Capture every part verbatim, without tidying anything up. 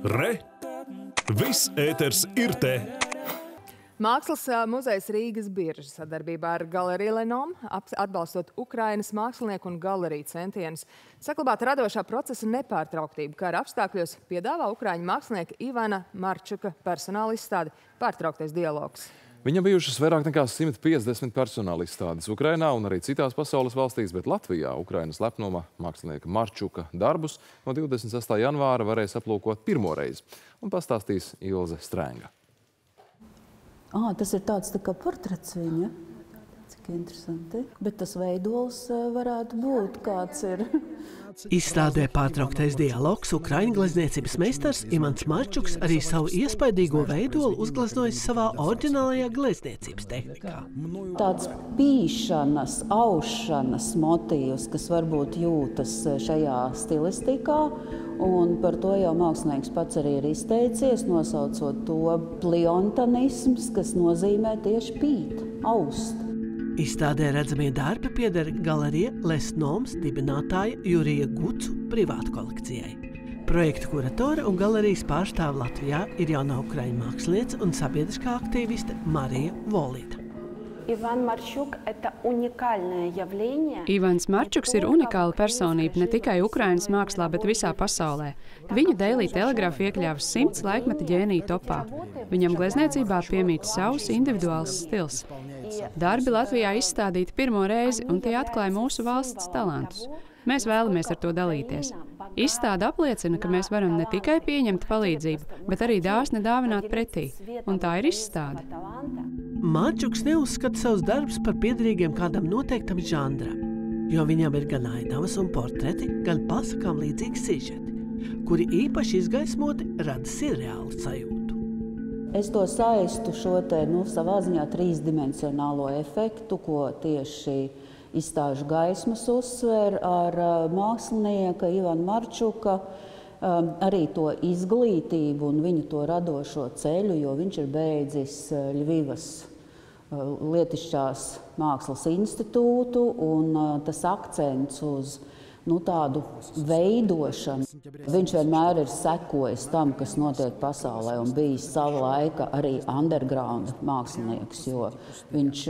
Re! Viss ēters ir te! Mākslas muzejs Rīgas Birža sadarbībā ar Galeriju Lenom atbalstot Ukrainas mākslinieku un galeriju centienus saglabāt radošā procesa nepārtrauktību, kā ar apstākļos piedāvā ukraiņu mākslinieka Ivana Marčuka personāla izstāde Pārtrauktais dialogs. Viņam bijušas vairāk nekā simt piecdesmit personāla izstādes Ukrainā un arī citās pasaules valstīs, bet Latvijā Ukrainas lepnuma mākslinieka Marčuka darbus no divdesmit sestā janvāra varēs aplūkot pirmo reizi. Un pastāstīs Ilze Strēnga. Ah, tas ir tāds tā kā portrets viņa. Cik interesanti. Bet tas veidols varētu būt, kāds ir. Izstādē Pārtrauktais dialogs ukraiņu glezniecības meistars Ivans Marčuks arī savu iespaidīgo veidolu uzgleznojis savā oriģinālajā glezniecības tehnikā. Tāds pīšanas, aušanas motīvs, kas varbūt jūtas šajā stilistikā, un par to jau mākslinieks pats arī ir izteicies, nosaucot to pliontanisms, kas nozīmē tieši pīt, aust. Izstādē redzamie darbi pieder Galerija Lenom dibinātāja Jurija Gucu privātu kolekcijai. Projekta kuratore un galerijas pārstāve Latvijā ir jaunā ukraiņu māksliniece un sabiedriskā aktīviste Marija Volīda. Ivans Marčuks ir unikāla personība ne tikai Ukrainas mākslā, bet visā pasaulē. Viņu Daily Telegraph iekļāvis simts laikmeta ģēniju topā. Viņam glezniecībā piemīt savs individuāls stils. Darbi Latvijā izstādīti pirmo reizi, un tie atklāja mūsu valsts talantus. Mēs vēlamies ar to dalīties. Izstāde apliecina, ka mēs varam ne tikai pieņemt palīdzību, bet arī dāsni dāvināt pretī. Un tā ir izstāde. Marčuks neuzskata savus darbus par piederīgiem kādam noteiktam žanram, jo viņam ir gan ainavas un portreti, gan pasakām līdzīgi sižeti, kuri īpaši izgaismoti rada sirreālu sajūtu. Es to saistu šo te, nu, savā ziņā trīsdimensionālo efektu, ko tieši izstāžu gaismas uzsver ar mākslinieka Ivana Marčuka, arī to izglītību un viņu to radošo ceļu, jo viņš ir beidzis Ļvivas Lietišķās mākslas institūtu, un tas akcents uz nu, tādu veidošanu. Viņš vienmēr ir sekojis tam, kas notiek pasaulē, un bijis sava laika arī underground mākslinieks, jo viņš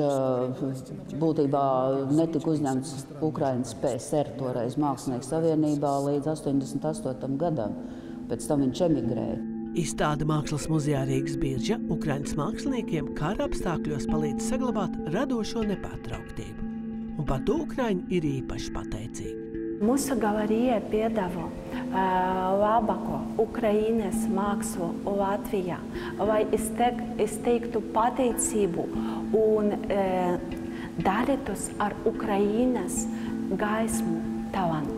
būtībā netika uzņemts Ukrainas P S R, toreiz Mākslinieku savienībā, līdz astoņdesmit astotajam gadam. Pēc tam viņš emigrēja. Izstāde Mākslas muzejā Rīgas Birža Ukrainas māksliniekiem kara apstākļos palīdz saglabāt radošo nepārtrauktību. Un par to Ukraiņi ir īpaši pateicīgi. Mūsu galerija piedāvā uh, labāko Ukrainas mākslu Latvijā, lai izteiktu pateicību un uh, dalītos ar Ukrainas gaismu talantu.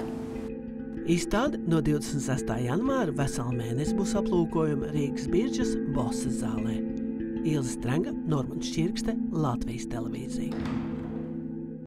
Izstāde no divdesmit sestā janvāra veselu mēnesi būs aplūkojuma Rīgas Biržas Bosas zālē. Ilze Strēnga, Normons Čirkste, Latvijas televīzija.